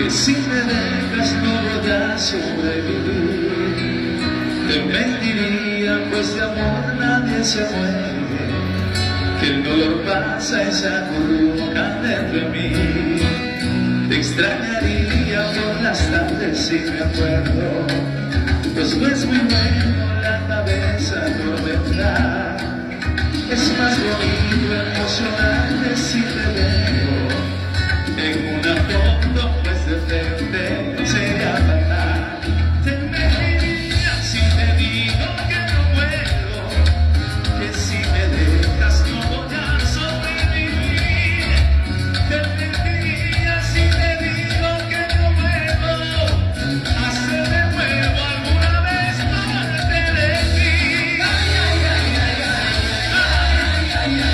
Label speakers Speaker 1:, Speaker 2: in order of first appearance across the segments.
Speaker 1: que si me dejas no voy a sobrevivir. Te mentiría, pues de amor nadie se muere, que el dolor pasa y se acurruca dentro de mí. Te extrañaría por las tardes si me acuerdo, pues no es muy bueno la cabeza atormentar. Es más bonito, emocionante si te veo en una foto, pues de frente sería fatal. Te mentiría si te digo que no puedo, que si me dejas no voy a sobrevivir. Te mentiría si te digo que no puedo hacer de nuevo alguna vez parte de ti. Ay, ay, ay, ay, ay, ay, ay, ay,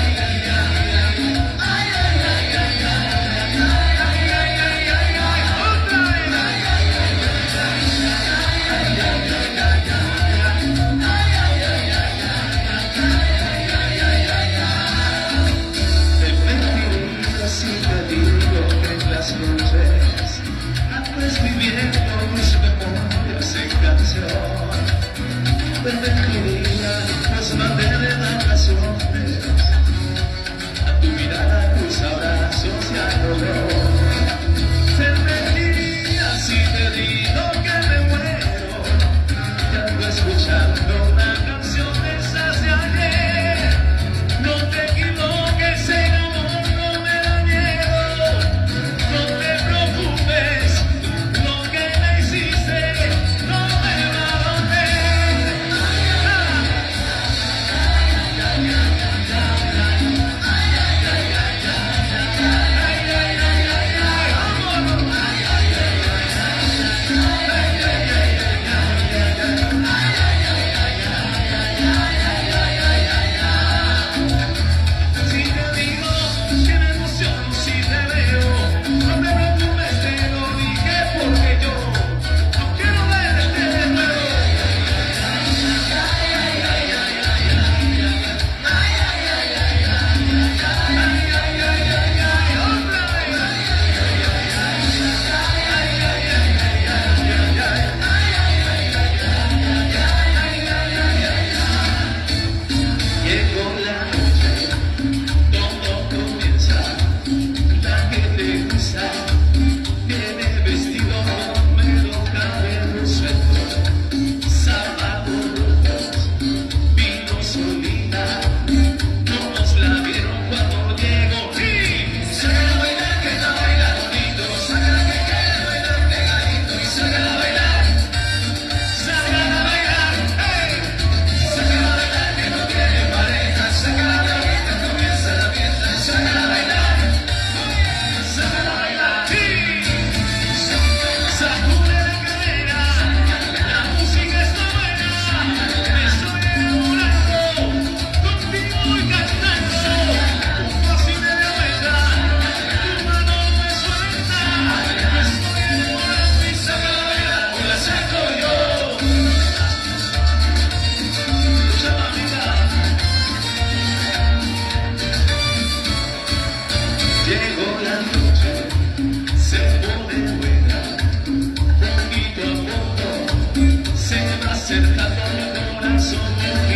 Speaker 1: antes viviendo mis memorias en canción. Te mentiría, pues mandé de vacaciones a tu mirada, tus abrazos y al dolor. Te mentiría si te digo que me muero, que ando escuchando una canción de esas de ayer. No te equivoques, el amor no me da miedo. No te preocupes, lo que me hiciste no me va a doler. Si te digo que me emociono si te veo, no te preocupes, te lo dije porque yo no quiero verte de nuevo. Llegó la noche, todo comienza, la que te gusta, viene vestido con pelo, cabello suelto, zapatos rojos, vino solita, no nos la vieron cuando llegó. Y sácala a bailar, que está bailando bonito, sácala que quiere bailar pegadito y sácala a bailar, sácala a bailar, hey. Sácala a bailar que no tiene pareja, sácala a bailar que comienza la fiesta, sácala a bailar, sácala a bailar, sí. Sacude la cadera, la música está buena, me estoy enamorando, contigo voy cantando, un pasito de vuelta, tu mano me suelta, me estoy enamorando y sácala a bailar, hoy la saco yo. Escucha, mamita. Llegó la noche, se pone buena, poquito a poco se va acercando mi corazón.